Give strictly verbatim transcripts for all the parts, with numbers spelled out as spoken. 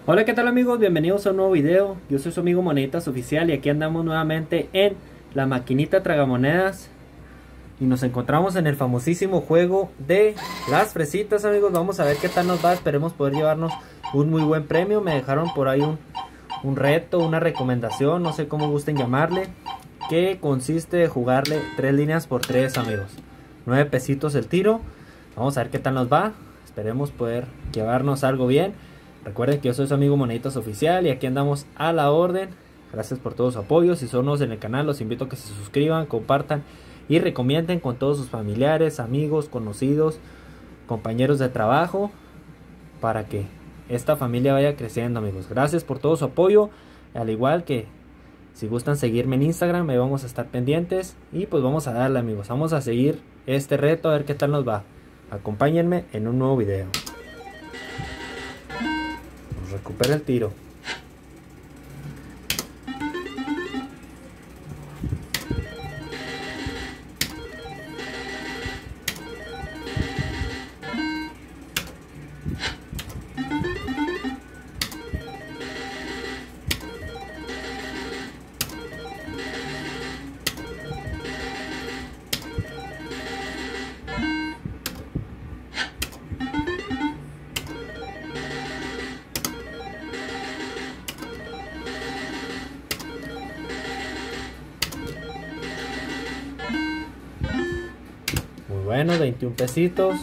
Hola, ¿qué tal amigos? Bienvenidos a un nuevo video. Yo soy su amigo Moneditas Oficial y aquí andamos nuevamente en la maquinita tragamonedas. Y nos encontramos en el famosísimo juego de las fresitas, amigos. Vamos a ver qué tal nos va. Esperemos poder llevarnos un muy buen premio. Me dejaron por ahí un, un reto, una recomendación, no sé cómo gusten llamarle, que consiste de jugarle tres líneas por tres, amigos. nueve pesitos el tiro. Vamos a ver qué tal nos va. Esperemos poder llevarnos algo bien. Recuerden que yo soy su amigo Moneditas Oficial y aquí andamos a la orden. Gracias por todo su apoyo. Si son nuevos en el canal, los invito a que se suscriban, compartan y recomienden con todos sus familiares, amigos, conocidos, compañeros de trabajo, para que esta familia vaya creciendo, amigos. Gracias por todo su apoyo. Al igual que si gustan seguirme en Instagram, me vamos a estar pendientes. Y pues vamos a darle, amigos. Vamos a seguir este reto a ver qué tal nos va. Acompáñenme en un nuevo video. Recupera el tiro. Muy bueno, veintiún pesitos.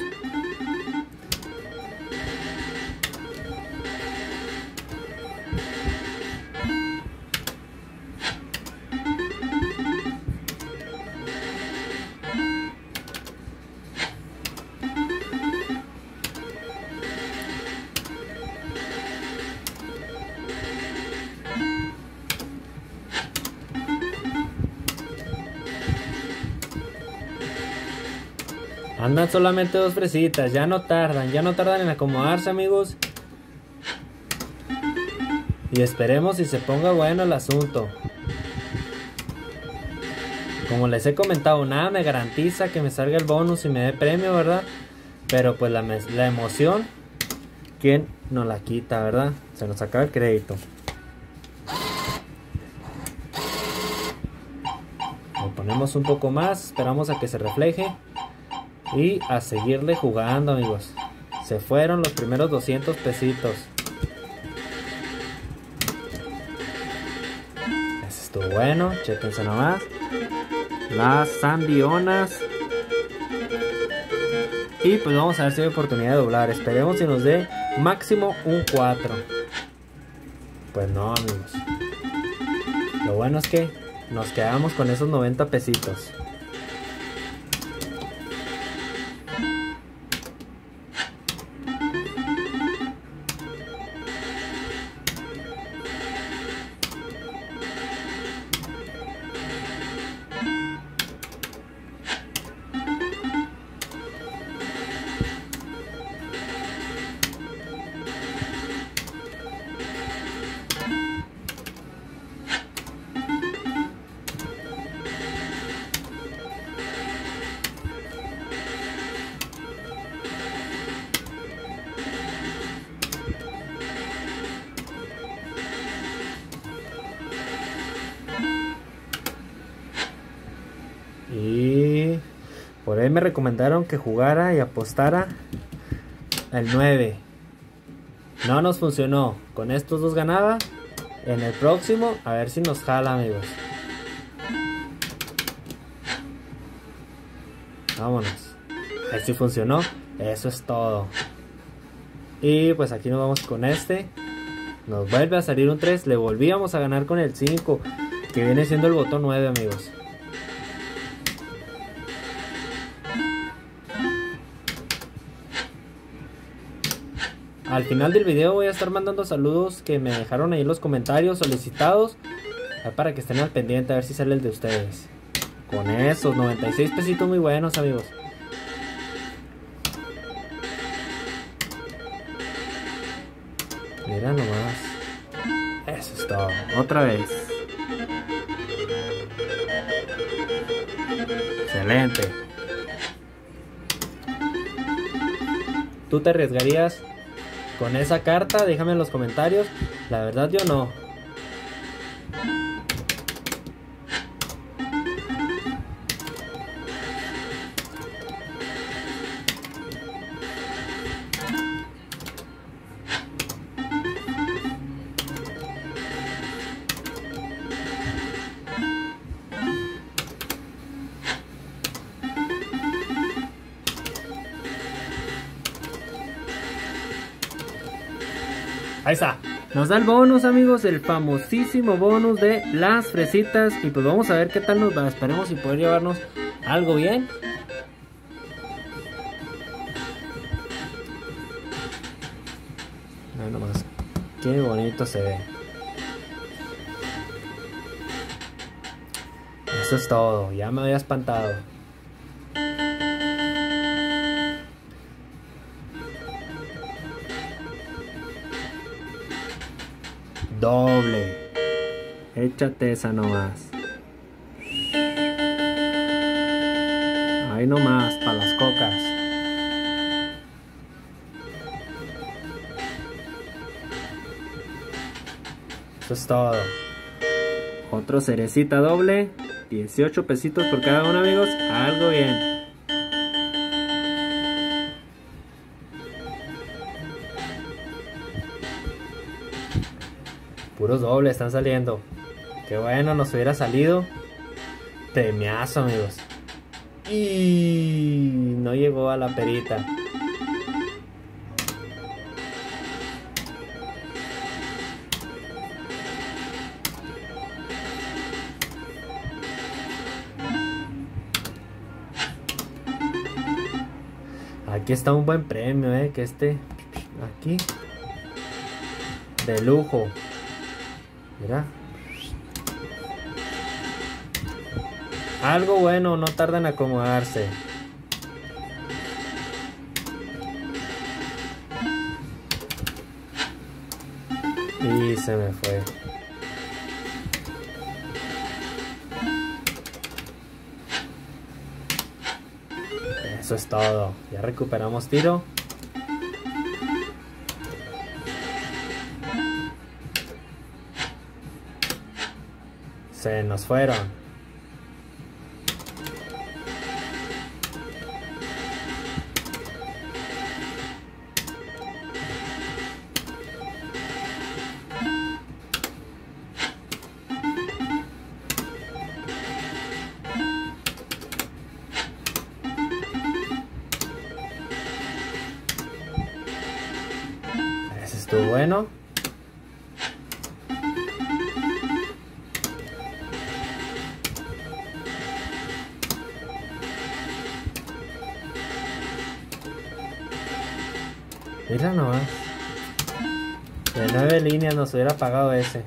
Andan solamente dos fresitas, ya no tardan, ya no tardan en acomodarse, amigos. Y esperemos si se ponga bueno el asunto. Como les he comentado, nada me garantiza que me salga el bonus y me dé premio, ¿verdad? Pero pues la, la emoción, ¿quién nos la quita, verdad? Se nos acaba el crédito. Le ponemos un poco más, esperamos a que se refleje. Y a seguirle jugando, amigos. Se fueron los primeros doscientos pesitos. Eso estuvo bueno, chéquense nomás. Las zambionas. Y pues vamos a ver si hay oportunidad de doblar. Esperemos si nos dé máximo un cuatro. Pues no, amigos. Lo bueno es que nos quedamos con esos noventa pesitos. Y por ahí me recomendaron que jugara y apostara el nueve. No nos funcionó. Con estos dos ganaba. En el próximo, a ver si nos jala, amigos. Vámonos. A ver si funcionó. Eso es todo. Y pues aquí nos vamos con este. Nos vuelve a salir un tres. Le volvíamos a ganar con el cinco, que viene siendo el botón nueve, amigos. Al final del video voy a estar mandando saludos que me dejaron ahí en los comentarios solicitados, para que estén al pendiente a ver si sale el de ustedes. Con esos noventa y seis pesitos muy buenos, amigos. Mira nomás. Eso es todo. Otra vez. Excelente. ¿Tú te arriesgarías con esa carta, déjame en los comentarios. La verdad yo no. Ahí está. Nos da el bonus, amigos, el famosísimo bonus de las fresitas. Y pues vamos a ver qué tal nos va. Esperemos si poder llevarnos algo bien. Vean nomás. Qué bonito se ve. Eso es todo. Ya me había espantado. Doble. Échate esa nomás. Ahí nomás, para las cocas. Eso es todo. Otro cerecita doble. dieciocho pesitos por cada uno, amigos. Algo bien. Puros dobles están saliendo. Qué bueno, nos hubiera salido. Premiazo, amigos. Y no llegó a la perita. Aquí está un buen premio, eh, que este aquí de lujo. Mira. Algo bueno, no tarda en acomodarse. Y se me fue. Eso es todo. Ya recuperamos tiro. Se nos fueron. Ese estuvo bueno. Mira nomás. De nueve líneas nos hubiera pagado ese.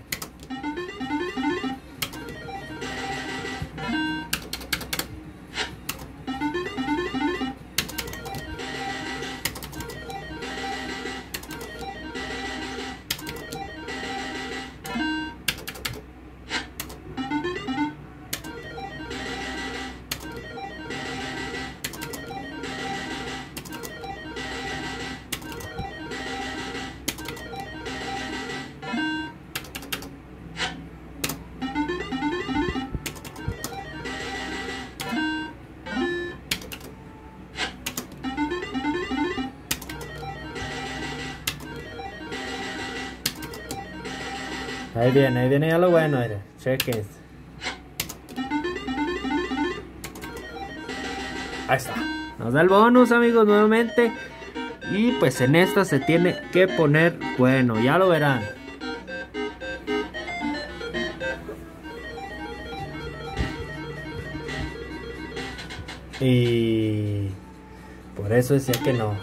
Ahí viene, ahí viene ya lo bueno, mire. Chequen. Ahí está. Nos da el bonus, amigos, nuevamente. Y pues en esta se tiene que poner bueno, ya lo verán. Y por eso decía que no.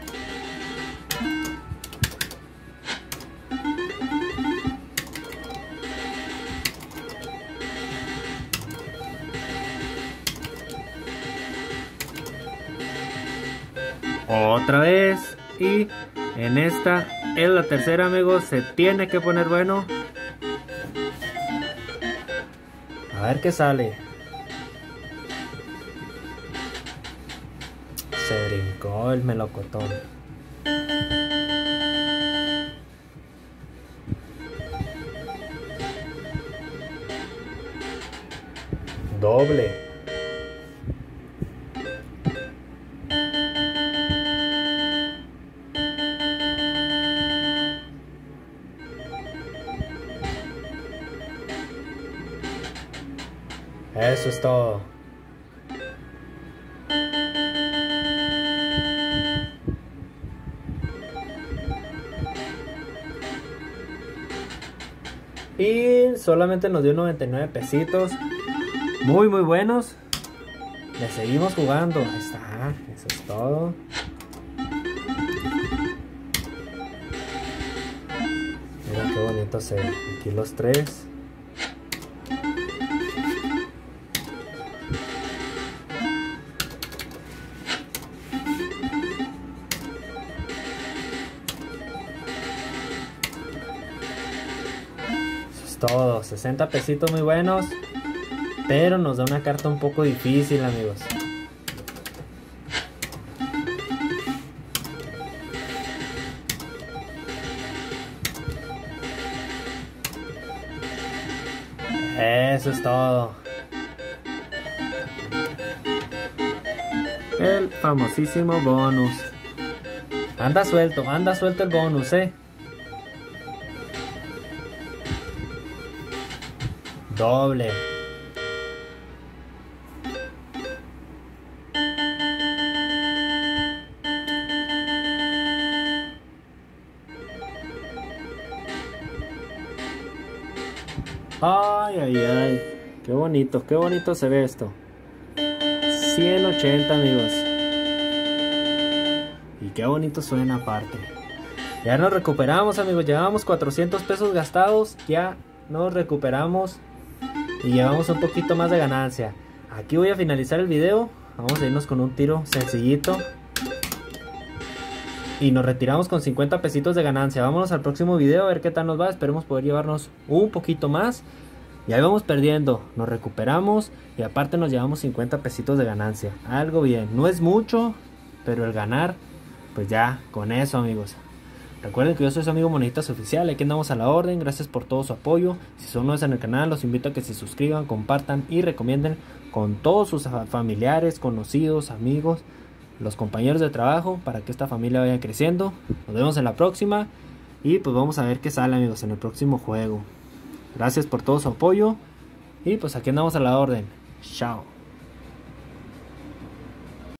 Otra vez. Y en esta es la tercera, amigos. Se tiene que poner bueno. A ver qué sale. Se brincó el melocotón. Doble. Eso es todo. Y solamente nos dio noventa y nueve pesitos. Muy muy buenos. Le seguimos jugando. Ahí está. Eso es todo. Mira qué bonito se ve. Aquí los tres. Todo, sesenta pesitos muy buenos, pero nos da una carta un poco difícil, amigos. Eso es todo. El famosísimo bonus. Anda suelto, anda suelto el bonus, eh. Doble. Ay, ay, ay. Qué bonito, qué bonito se ve esto. ciento ochenta, amigos. Y qué bonito suena aparte. Ya nos recuperamos, amigos. Llevamos cuatrocientos pesos gastados. Ya nos recuperamos. Y llevamos un poquito más de ganancia. Aquí voy a finalizar el video. Vamos a irnos con un tiro sencillito. Y nos retiramos con cincuenta pesitos de ganancia. Vámonos al próximo video a ver qué tal nos va. Esperemos poder llevarnos un poquito más. Y ahí vamos perdiendo. Nos recuperamos. Y aparte nos llevamos cincuenta pesitos de ganancia. Algo bien. No es mucho. Pero el ganar, pues ya con eso, amigos. Recuerden que yo soy su amigo Moneditas Oficial, aquí andamos a la orden, gracias por todo su apoyo. Si son nuevos en el canal, los invito a que se suscriban, compartan y recomienden con todos sus familiares, conocidos, amigos, los compañeros de trabajo, para que esta familia vaya creciendo. Nos vemos en la próxima y pues vamos a ver qué sale, amigos, en el próximo juego. Gracias por todo su apoyo y pues aquí andamos a la orden. Chao.